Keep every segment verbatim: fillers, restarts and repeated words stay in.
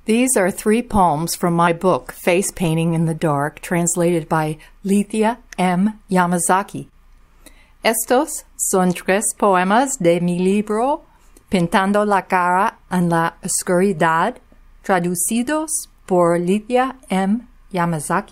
These are three poems from my book, Face Painting in the Dark, translated by Lethia M. Yamazaki. Estos son tres poemas de mi libro, Pintando la cara en la oscuridad, traducidos por Lethia M. Yamazaki.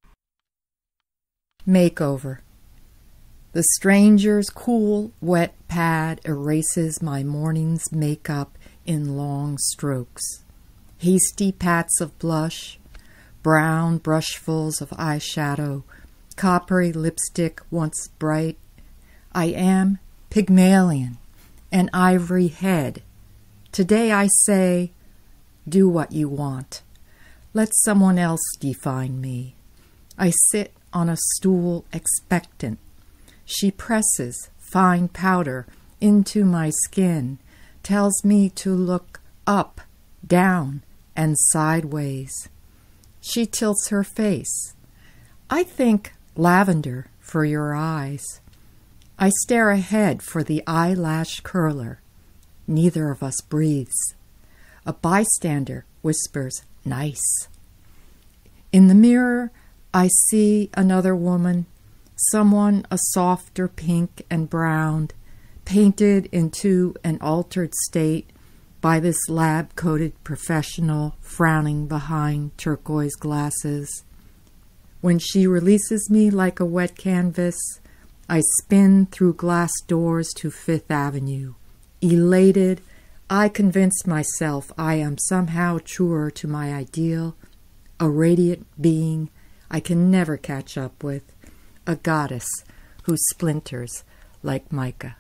Makeover. The stranger's cool, wet pad erases my morning's makeup in long strokes. Hasty pats of blush, brown brushfuls of eyeshadow, coppery lipstick once bright. I am Pygmalion, an ivory head. Today I say, do what you want. Let someone else define me. I sit on a stool expectant. She presses fine powder into my skin, tells me to look up, down, and sideways. She tilts her face. I think lavender for your eyes. I stare ahead for the eyelash curler. Neither of us breathes. A bystander whispers, nice. In the mirror, I see another woman, someone a softer pink and brown, painted into an altered state by this lab-coated professional frowning behind turquoise glasses. When she releases me like a wet canvas, I spin through glass doors to Fifth Avenue. Elated, I convince myself I am somehow truer to my ideal, a radiant being I can never catch up with, a goddess who splinters like mica.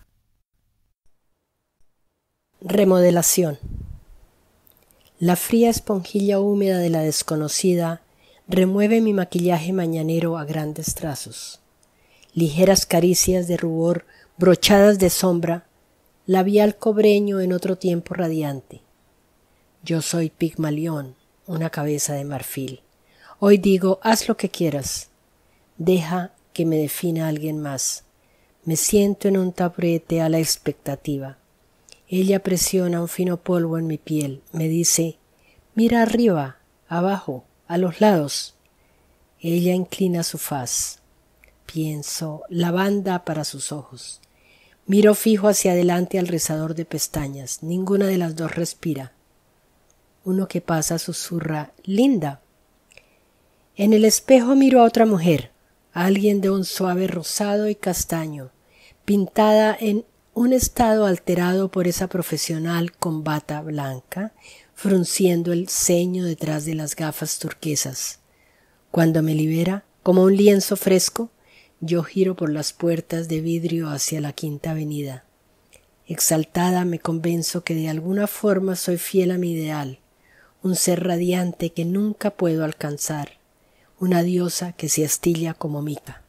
Remodelación. La fría esponjilla húmeda de la desconocida remueve mi maquillaje mañanero a grandes trazos. Ligeras caricias de rubor brochadas de sombra, labial cobreño en otro tiempo radiante. Yo soy Pigmalión, una cabeza de marfil. Hoy digo, haz lo que quieras. Deja que me defina alguien más. Me siento en un taburete a la expectativa. Ella presiona un fino polvo en mi piel. Me dice, mira arriba, abajo, a los lados. Ella inclina su faz. Pienso, lavanda para sus ojos. Miro fijo hacia adelante al rizador de pestañas. Ninguna de las dos respira. Uno que pasa susurra, linda. En el espejo miro a otra mujer, a alguien de un suave rosado y castaño, pintada en un estado alterado por esa profesional con bata blanca, frunciendo el ceño detrás de las gafas turquesas. Cuando me libera, como un lienzo fresco, yo giro por las puertas de vidrio hacia la Quinta Avenida. Exaltada me convenzo que de alguna forma soy fiel a mi ideal, un ser radiante que nunca puedo alcanzar, una diosa que se astilla como mica.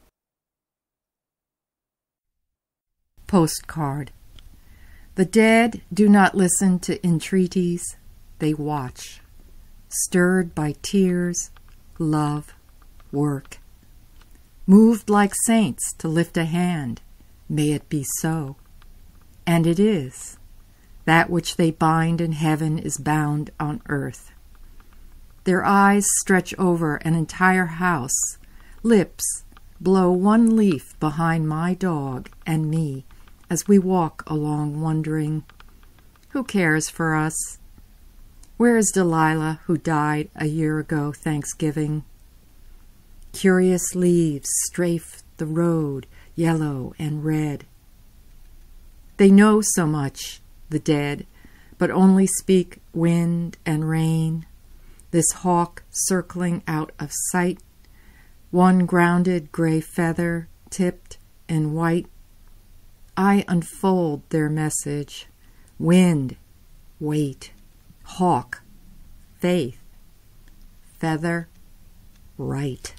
Postcard. The dead do not listen to entreaties, they watch, stirred by tears, love, work. Moved like saints to lift a hand, may it be so. And it is. That which they bind in heaven is bound on earth. Their eyes stretch over an entire house, lips blow one leaf behind my dog and me as we walk along wondering, who cares for us? Where is Delilah, who died a year ago Thanksgiving? Curious leaves strafe the road, yellow and red. They know so much, the dead, but only speak wind and rain, this hawk circling out of sight, one grounded gray feather tipped in white. I unfold their message. Wind, wait. Hawk, faith. Feather, right.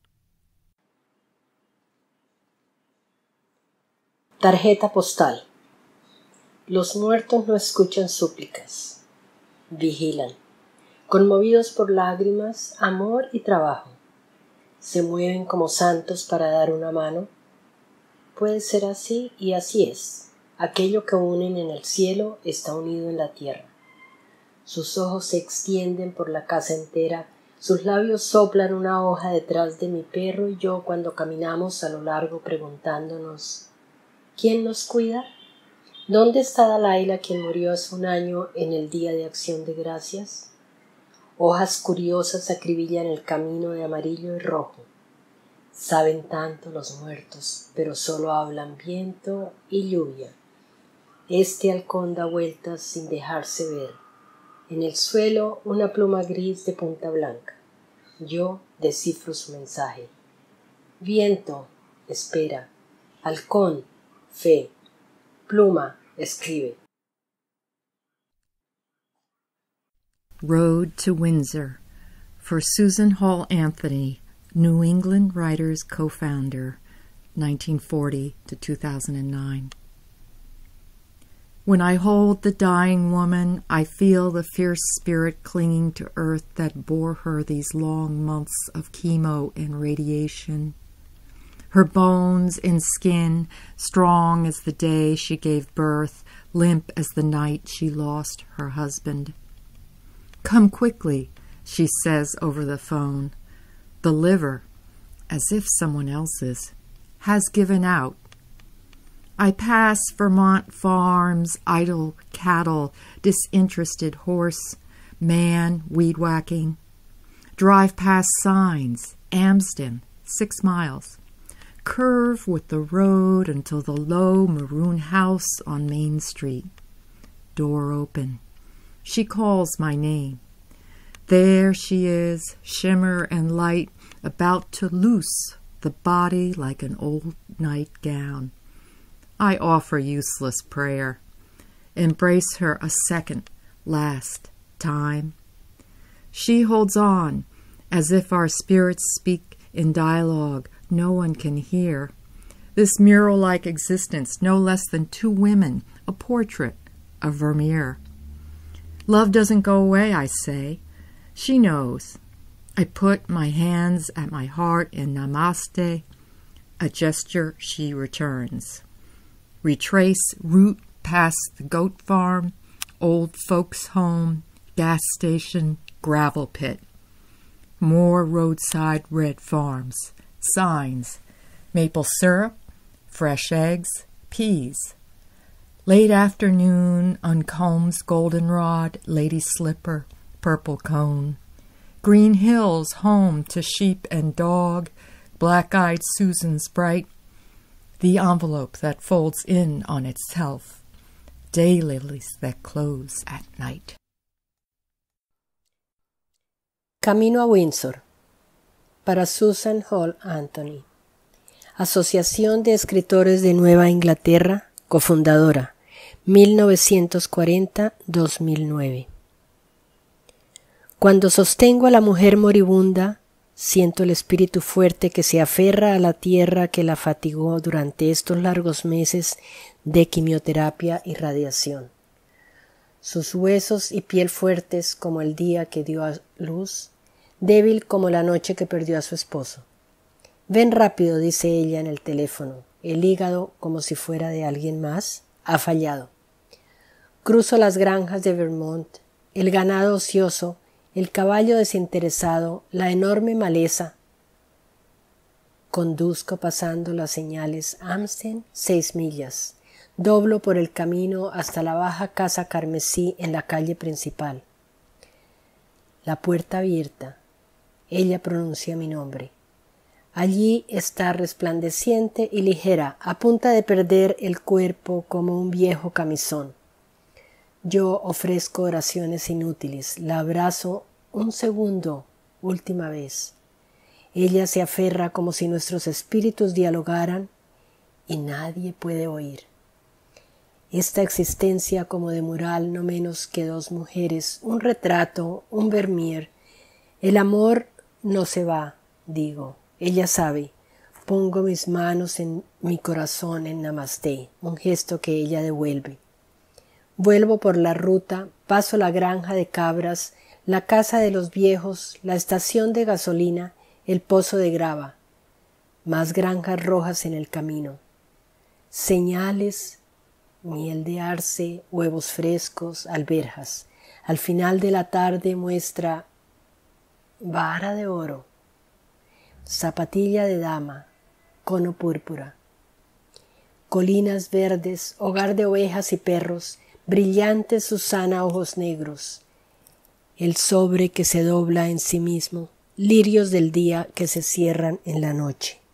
Tarjeta postal. Los muertos no escuchan súplicas. Vigilan. Conmovidos por lágrimas, amor y trabajo. Se mueven como santos para dar una mano. Puede ser así y así es. Aquello que unen en el cielo está unido en la tierra. Sus ojos se extienden por la casa entera, sus labios soplan una hoja detrás de mi perro y yo cuando caminamos a lo largo preguntándonos ¿quién nos cuida? ¿Dónde está Dalaila quien murió hace un año en el Día de Acción de Gracias? Hojas curiosas acribillan el camino de amarillo y rojo. Saben tanto los muertos, pero solo hablan viento y lluvia. Este halcón da vueltas sin dejarse ver. En el suelo una pluma gris de punta blanca. Yo descifro su mensaje. Viento, espera. Halcón, fe. Pluma, escribe. Road to Windsor, for Susan Hall Anthony, New England Writers co-founder, nineteen forty to two thousand nine. When I hold the dying woman, I feel the fierce spirit clinging to earth that bore her these long months of chemo and radiation. Her bones and skin, strong as the day she gave birth, limp as the night she lost her husband. Come quickly, she says over the phone. The liver, as if someone else's, has given out. I pass Vermont farms, idle cattle, disinterested horse, man weed-whacking. Drive past signs, Amsden, six miles. Curve with the road until the low maroon house on Main Street. Door open. She calls my name. There she is, shimmer and light, about to loose the body like an old nightgown. I offer useless prayer. Embrace her a second, last time. She holds on, as if our spirits speak in dialogue no one can hear. This mural-like existence, no less than two women, a portrait, a Vermeer. Love doesn't go away, I say. She knows. I put my hands at my heart in namaste, a gesture she returns. Retrace route past the goat farm, old folks' home, gas station, gravel pit. More roadside red farms, signs, maple syrup, fresh eggs, peas. Late afternoon, uncombs goldenrod, lady slipper, purple cone. Green hills home to sheep and dog, black-eyed Susan's bright. The envelope that folds in on itself, daylilies that close at night. Camino a Windsor, para Susan Hall Anthony, Asociación de Escritores de Nueva Inglaterra, cofundadora, mil novecientos cuarenta a dos mil nueve. Cuando sostengo a la mujer moribunda, siento el espíritu fuerte que se aferra a la tierra que la fatigó durante estos largos meses de quimioterapia y radiación. Sus huesos y piel fuertes como el día que dio a luz, débil como la noche que perdió a su esposo. Ven rápido, dice ella en el teléfono. El hígado, como si fuera de alguien más, ha fallado. Cruzo las granjas de Vermont, el ganado ocioso, el caballo desinteresado, la enorme maleza. Conduzco pasando las señales Amsden, seis millas. Doblo por el camino hasta la baja casa carmesí en la calle principal. La puerta abierta. Ella pronuncia mi nombre. Allí está resplandeciente y ligera, a punto de perder el cuerpo como un viejo camisón. Yo ofrezco oraciones inútiles, la abrazo un segundo, última vez. Ella se aferra como si nuestros espíritus dialogaran y nadie puede oír. Esta existencia como de mural no menos que dos mujeres, un retrato, un Vermeer. El amor no se va, digo. Ella sabe. Pongo mis manos en mi corazón en Namaste, un gesto que ella devuelve. Vuelvo por la ruta, paso la granja de cabras, la casa de los viejos, la estación de gasolina, el pozo de grava. Más granjas rojas en el camino. Señales, miel de arce, huevos frescos, alberjas. Al final de la tarde muestra vara de oro, zapatilla de dama, cono púrpura, colinas verdes, hogar de ovejas y perros, brillante Susana ojos negros, el sobre que se dobla en sí mismo, lirios del día que se cierran en la noche.